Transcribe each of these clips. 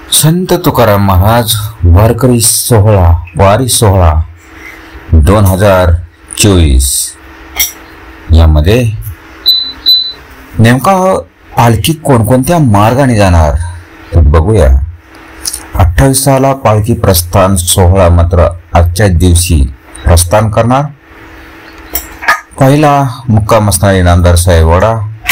संत तुकाराम महाराज वारकरी सोहळा वारी सोहळा 2024 यामध्ये नेमका पालखी कोणकोणत्या मार्गाने जाणार ते बघूया। 28 पालखी प्रस्थान सोहळा मात्र आजच्या दिवशी प्रस्थान करणार। पहिला मुक्काम असणारे नामदार साहेब वाडा।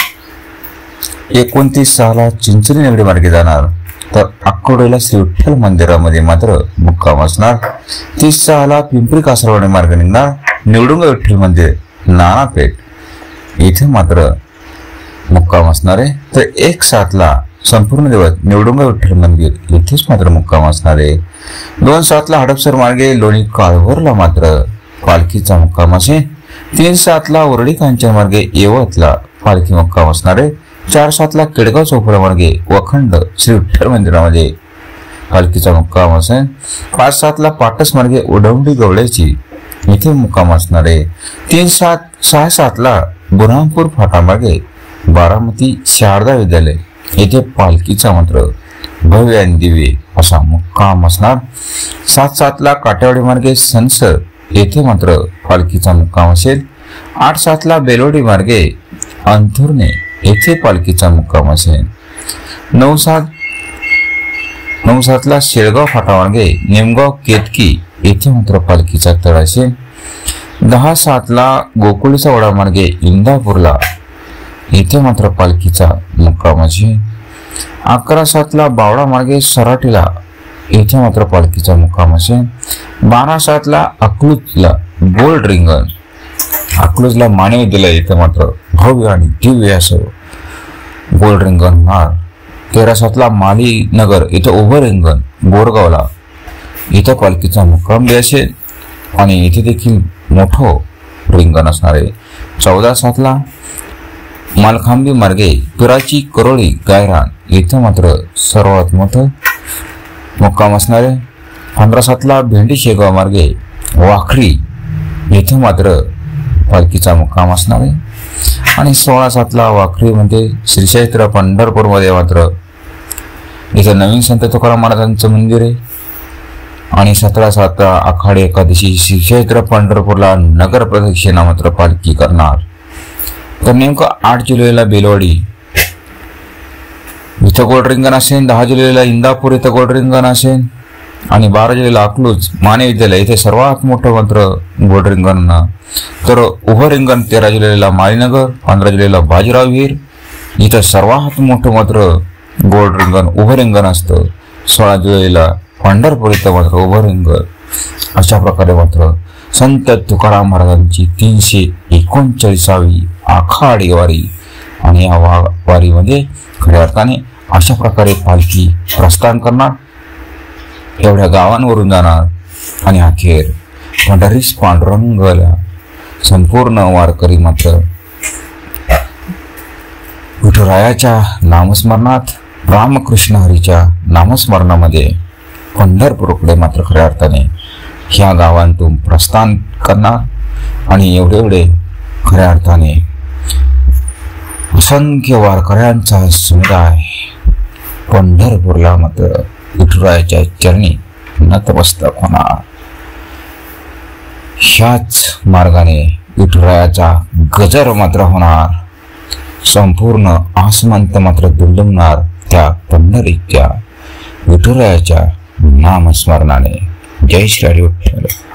29 चिंचणी नगरी मार्गे जाणार, तर अक्कोडेला श्री विठ्ठल मंदिरामध्ये मात्र मुक्काम असणार। 30 पिंपरी कासरवाडी मार्ग निघणार, निवडुंगा विठ्ठल मंदिर नानापेठ इथे मात्र मुक्काम असणार आहे। तर 1:07 संपूर्ण दिवस निवडुंगा विठ्ठल मंदिर इथेच मात्र मुक्काम असणार आहे। 2:07 हडपसर मार्गे लोणी काळभोरला मात्र पालखीचा मुक्काम असेल। 3:07 उरडी कांचन मार्गे येवतला पालखी मुक्काम असणार आहे। 4:07 केडगाव चौफळा मार्गे वखंड श्री विठ्ठल मंदिरामध्ये पालखीचा मुक्काम असेल। 5:07 पाटस मार्गे उडवंडी गवळ्याची इथे मुक्काम असणार आहे। 6:07 बुरहानपूर फाटा मार्गे बारामती शारदा विद्यालय येथे पालखीचा मात्र भव्य आणि दिव्य असा मुक्काम असणार। 7:07 काटेवाडी मार्गे संसद येथे मात्र पालखीचा मुक्काम असेल। 8:07 बेलवडी मार्गे अंथुर्णे येथे पालखीचा मुक्काम असेल। 9:07 शेळगाव फाटा मार्गे निमगाव केतकी येथे मात्र पालखीचा तळ असेल। 10:07 गोकुळीचा वडा मार्गे इंदापूरला येथे मात्र पालखीचा मुक्काम असेल। 11:07 बावडा मार्गे सराटीला येथे मात्र पालखीचा मुक्काम असेल। 12:07 अकलूजला गोल्ड रिंगण अकलूजला मानव विद्यालय येथे मात्र भव्य आणि दिव्य असं गोल्ड रिंगण होणार। 13:07 माली नगर इथं उभं रिंगण बोरगावला इथं पालखीचा मुक्काम असेल आणि इथे देखील मोठं रिंगण असणार आहे। 14:07 मालखांबी मार्गे पिराची करोळी गायरान इथं मात्र सर्वात मोठं मुक्काम असणार आहे। 15:07 भेंडी शेगाव मार्गे वाखरी येथे मात्र पालखीचा मुक्काम असणार आहे। आणि 16:07 वाखरीमध्ये श्री क्षेत्र पंढरपूर मध्ये मात्र इथं नवीन संत तुकाराम महाराजांचं मंदिर आहे। आणि 17:07 आखाडी एकादशी श्री क्षेत्र पंढरपूरला नगर प्रदक्षिणा मात्र पालखी करणार। तर नेमकं 8 जुलैला बेलवाडी इथं गोल्ड रिंगण असेल। 10 जुलैला इंदापूर इथं गोल्ड रिंगण असेल आणि 12 जुलैला अकलूज माने विद्यालय इथे सर्वात मोठं मात्र गोल्ड रिंगण। तर उभं रिंगण 13 जुलैला माळीनगर, 15 जुलैला बाजीराव विहीर इथं सर्वात मोठं मात्र गोल्ड रिंगण उभं रिंगण असतं। 16 जुलैला पंढरपूर इथं मात्र उभं रिंगण। अशा प्रकारे मात्र संत तुकाराम महाराजांची 339वी आखाडी वारी आणि या वारीमध्ये खऱ्या अर्थाने अशा प्रकारे पालखी प्रस्थान करणार, एवढ्या गावांवरून जाणार आणि अखेर पंढरीस पांडुरंगाला संपूर्ण वारकरी मात्र विठुरायाच्या नामस्मरणात रामकृष्ण हरीच्या नामस्मरणामध्ये पंढरपूरकडे मात्र खऱ्या अर्थाने ह्या गावांतून प्रस्थान करणार आणि एवढे खऱ्या अर्थाने असंख्य वारकऱ्यांचा समुदाय पंढरपूरला मात्र विठुरायाच्या चरणी नतमस्तक होणार। ह्याच मार्गाने विठुरायाचा गजर मात्र होणार, संपूर्ण आसमंत मात्र दुमदुमणार त्या पंढरीच्या विठुरायाच्या नामस्मरणाने। जय श्री हरी विठ्ठल।